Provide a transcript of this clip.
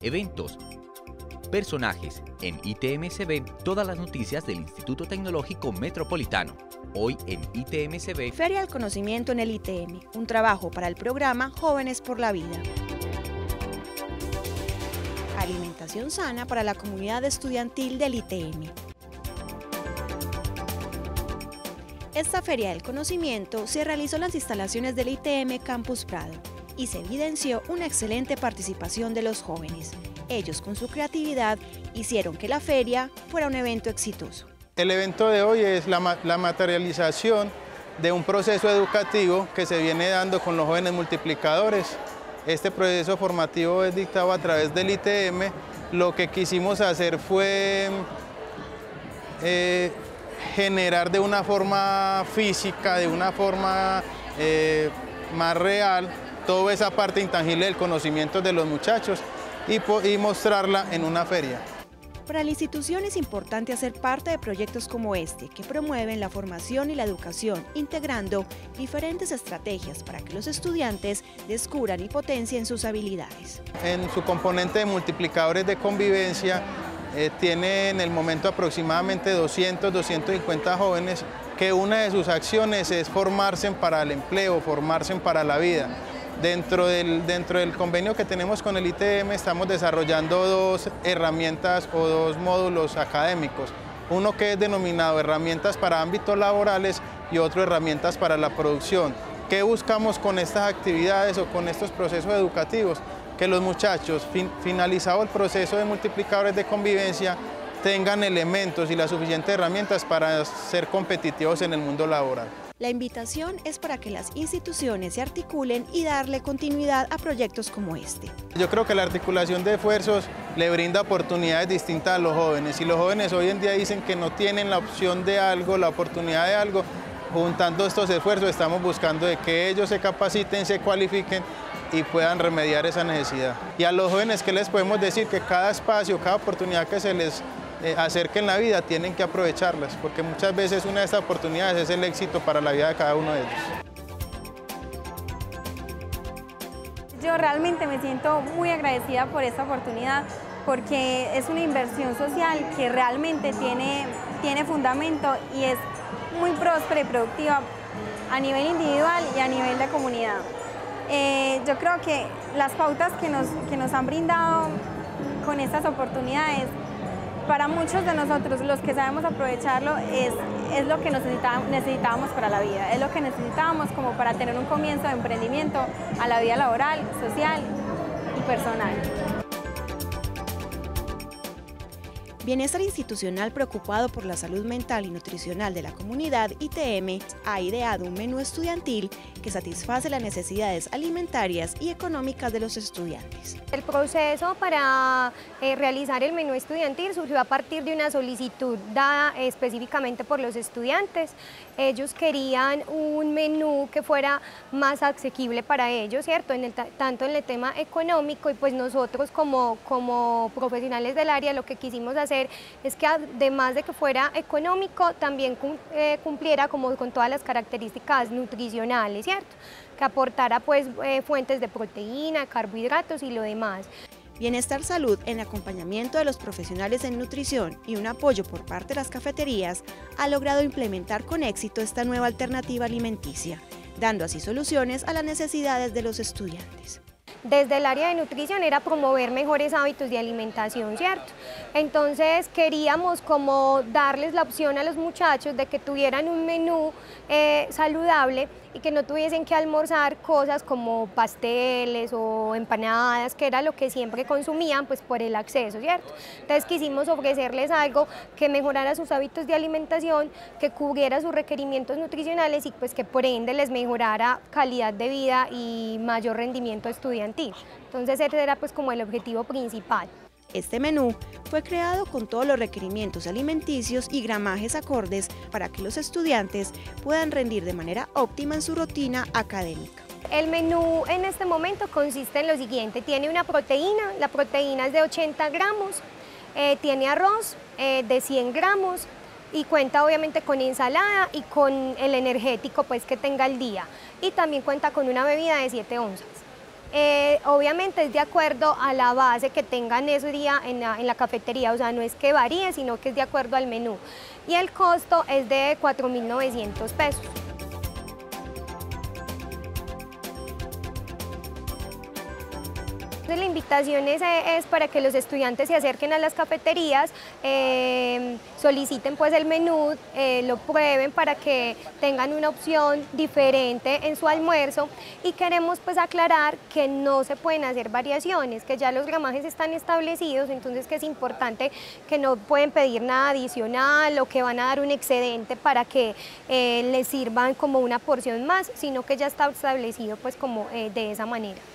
eventos, personajes. En ITM se ven todas las noticias del Instituto Tecnológico Metropolitano. Hoy en ITM se ve Feria del Conocimiento en el ITM, un trabajo para el programa Jóvenes por la Vida. Alimentación sana para la comunidad estudiantil del ITM. Esta Feria del Conocimiento se realizó en las instalaciones del ITM Campus Prado y se evidenció una excelente participación de los jóvenes. Ellos, con su creatividad, hicieron que la feria fuera un evento exitoso. El evento de hoy es la materialización de un proceso educativo que se viene dando con los jóvenes multiplicadores. Este proceso formativo es dictado a través del ITM. Lo que quisimos hacer fue generar de una forma física, de una forma más real, toda esa parte intangible del conocimiento de los muchachos y mostrarla en una feria. Para la institución es importante hacer parte de proyectos como este, que promueven la formación y la educación, integrando diferentes estrategias para que los estudiantes descubran y potencien sus habilidades. En su componente de multiplicadores de convivencia, tiene en el momento aproximadamente 200, 250 jóvenes, que una de sus acciones es formarse para el empleo, formarse para la vida. Dentro del convenio que tenemos con el ITM estamos desarrollando dos herramientas o dos módulos académicos. Uno que es denominado herramientas para ámbitos laborales y otro herramientas para la producción. ¿Qué buscamos con estas actividades o con estos procesos educativos? Que los muchachos, finalizado el proceso de multiplicadores de convivencia, tengan elementos y las suficientes herramientas para ser competitivos en el mundo laboral. La invitación es para que las instituciones se articulen y darle continuidad a proyectos como este. Yo creo que la articulación de esfuerzos le brinda oportunidades distintas a los jóvenes. Y los jóvenes hoy en día dicen que no tienen la opción de algo, la oportunidad de algo. Juntando estos esfuerzos estamos buscando de que ellos se capaciten, se cualifiquen y puedan remediar esa necesidad. Y a los jóvenes, ¿qué les podemos decir? Que cada espacio, cada oportunidad que se les acerque en la vida, tienen que aprovecharlas, porque muchas veces una de estas oportunidades es el éxito para la vida de cada uno de ellos. Yo realmente me siento muy agradecida por esta oportunidad, porque es una inversión social que realmente tiene fundamento y es muy próspera y productiva a nivel individual y a nivel de comunidad. Yo creo que las pautas que nos han brindado con estas oportunidades, para muchos de nosotros, los que sabemos aprovecharlo, es lo que necesitábamos para la vida, es lo que necesitábamos como para tener un comienzo de emprendimiento a la vida laboral, social y personal. Bienestar institucional preocupado por la salud mental y nutricional de la comunidad ITM ha ideado un menú estudiantil que satisface las necesidades alimentarias y económicas de los estudiantes. El proceso para realizar el menú estudiantil surgió a partir de una solicitud dada específicamente por los estudiantes. Ellos querían un menú que fuera más asequible para ellos, ¿cierto? Tanto en el tema económico, y pues nosotros como profesionales del área lo que quisimos hacer es que además de que fuera económico, también cumpliera como con todas las características nutricionales, ¿cierto? Que aportara pues fuentes de proteína, carbohidratos y lo demás. Bienestar Salud, en acompañamiento de los profesionales en nutrición y un apoyo por parte de las cafeterías, ha logrado implementar con éxito esta nueva alternativa alimenticia, dando así soluciones a las necesidades de los estudiantes. Desde el área de nutrición era promover mejores hábitos de alimentación, ¿cierto? Entonces queríamos como darles la opción a los muchachos de que tuvieran un menú saludable y que no tuviesen que almorzar cosas como pasteles o empanadas, que era lo que siempre consumían pues por el acceso, ¿cierto? Entonces quisimos ofrecerles algo que mejorara sus hábitos de alimentación, que cubriera sus requerimientos nutricionales y pues que por ende les mejorara calidad de vida y mayor rendimiento estudiantil. Entonces ese era pues como el objetivo principal. Este menú fue creado con todos los requerimientos alimenticios y gramajes acordes para que los estudiantes puedan rendir de manera óptima en su rutina académica. El menú en este momento consiste en lo siguiente: tiene una proteína, la proteína es de 80 gramos, tiene arroz de 100 gramos y cuenta obviamente con ensalada y con el energético pues que tenga el día, y también cuenta con una bebida de 7 onzas. Obviamente es de acuerdo a la base que tengan ese día en la cafetería, o sea, no es que varíe, sino que es de acuerdo al menú. Y el costo es de 4.900 pesos. Entonces, la invitación es para que los estudiantes se acerquen a las cafeterías, soliciten pues el menú, lo prueben para que tengan una opción diferente en su almuerzo, y queremos pues aclarar que no se pueden hacer variaciones, que ya los gramajes están establecidos, entonces que es importante que no pueden pedir nada adicional o que van a dar un excedente para que les sirvan como una porción más, sino que ya está establecido pues como de esa manera.